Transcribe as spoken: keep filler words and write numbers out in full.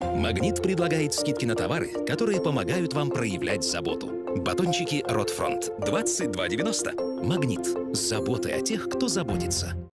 Магнит предлагает скидки на товары, которые помогают вам проявлять заботу. Батончики Ротфронт двадцать два девяносто. Магнит. С заботой о тех, кто заботится.